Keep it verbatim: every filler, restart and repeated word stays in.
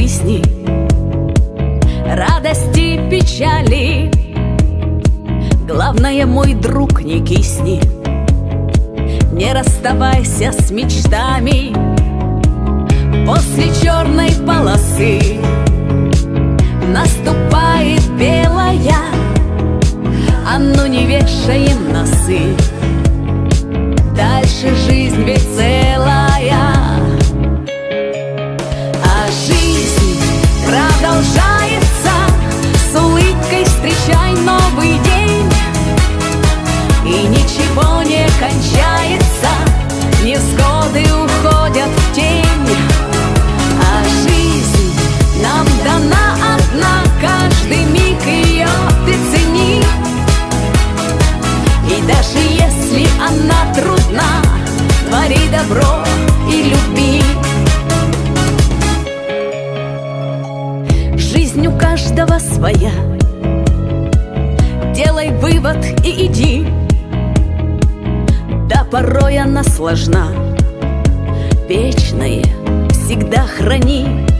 жизни, радости, печали. Главное, мой друг, не кисни, не расставайся с мечтами. После черной полосы наступает белая, а ну не вешаем носы, дальше жизнь ведь целая. А жизнь продолжается, с улыбкой встречай новый день. И ничего не кончается, невзгоды уходят в тень. А жизнь нам дана одна, каждый миг ее ты цени. И даже если она трудна, твори добро и люби. Жизнь у каждого своя, делай вывод и иди. Да, порой она сложна, вечное всегда храни.